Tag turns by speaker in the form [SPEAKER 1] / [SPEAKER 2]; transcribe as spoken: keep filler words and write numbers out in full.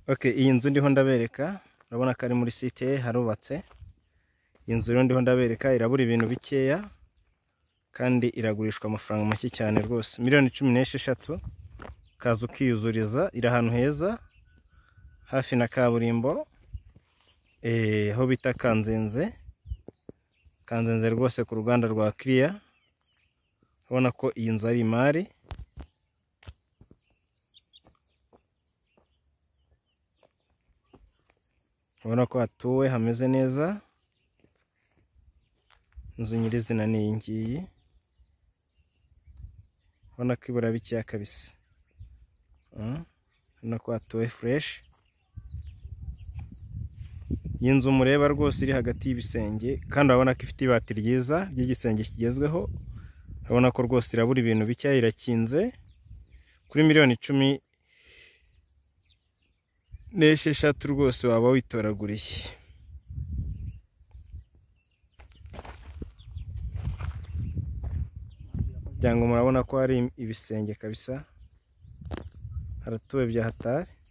[SPEAKER 1] Okay, iyi nzu ndiho ndabereka, urabona ko ari muri site harubatse. Iyi nzu rero ndiho ndabereka irabura ibintu bikeya kandi iragurishwa amafaranga make cyane rwose. Miliyoni cumi n'esheshatu. Kaza ukiyuzuriza, iri ahantu heza hafi na kaburimbo. Eh, aho bita Kanzenze. Kanzenze rwose ku ruganda rwa Clear. Urabona ko iyi nzu ari imari. Urabona ko hatuwe hameze neza. Inzu nyirizina ni iyi ngiyi. Urabona ko ibura bikeya kabisa. Urabona ko hatuwe fresh. Iyi nzu mureba rwose iri hagati y'ibisenge kandi urabona ko ifite ibati ryiza ry'igisenge kigezweho. Urabona ko rwose irabura ibintu bikeya, irakinze kuri miliyoni icumi n'esheshatu rwose waba witoraguriye. Cyangwa murabona ko hari ibisenge kabisa, haratuwe bya hatari.